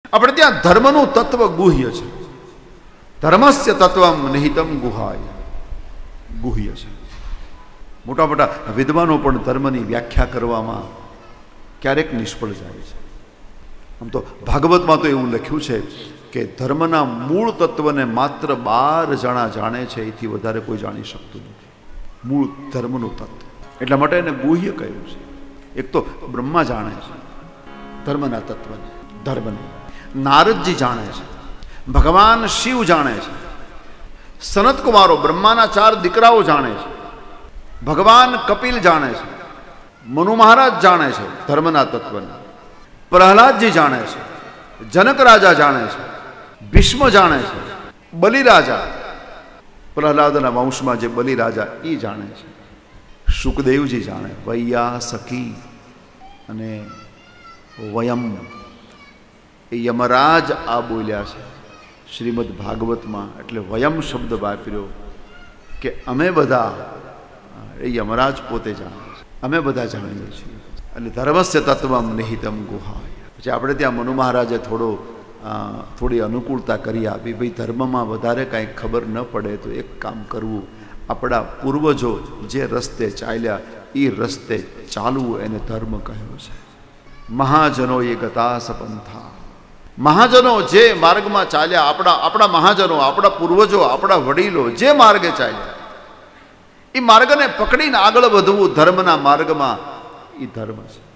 આપણે ત્યાં ધર્મનું તત્વ ગુહ્ય છે. ધર્મસ્ય તત્વમ નિહિતમ ગુહાય. ગુહ્ય છે. મોટા મોટા વિદ્વાનો પણ ધર્મની વ્યાખ્યા કરવામાં ક્યારેક નિષ્ફળ જાય છે. આમ તો ભાગવતમાં તો એવું લખ્યું છે કે ધર્મના મૂળ તત્વને માત્ર 12 જણા જાણે છે, એથી વધારે કોઈ જાણી શકતું નથી. મૂળ ધર્મનું તત્વ, એટલા માટે એને ગુહ્ય કહ્યું છે. એક તો બ્રહ્મા જાણે છે ધર્મના તત્વને, ધર્મને. નારદજી જાણે છે, ભગવાન શિવ જાણે છે, સનત કુમારો બ્રહ્માના 4 દીકરાઓ જાણે છે, ભગવાન કપિલ જાણે છે, મનુ મહારાજ જાણે છે ધર્મના તત્વને, પ્રહલાદજી જાણે છે, જનક રાજા જાણે છે, ભીષ્મ જાણે છે, બલિરાજા, પ્રહલાદના વંશમાં જે બલિરાજા એ જાણે છે, શુકદેવજી જાણે, વૈયા સખી અને વયમ એ યમરાજ આ બોલ્યા છે શ્રીમદ ભાગવતમાં. એટલે વયમ શબ્દ વાપર્યો કે અમે બધા, એ યમરાજ પોતે જાણે છે, અમે બધા જાણીએ છીએ. એટલે ધર્મસ્ય તત્વમ નિહિતમ ગુહાય. પછી આપણે ત્યાં મનુ મહારાજે થોડી અનુકૂળતા કરી આપી, ભાઈ ધર્મમાં વધારે કાંઈ ખબર ન પડે તો એક કામ કરવું, આપણા પૂર્વજો જે રસ્તે ચાલ્યા એ રસ્તે ચાલવું, એને ધર્મ કહ્યો છે. મહાજનો એ ગતા સપંથા. મહાજનો જે માર્ગમાં ચાલ્યા, આપણા મહાજનો, આપણા પૂર્વજો, આપણા વડીલો જે માર્ગે ચાલ્યા, એ માર્ગને પકડીને આગળ વધવું ધર્મના માર્ગમાં, એ ધર્મ છે.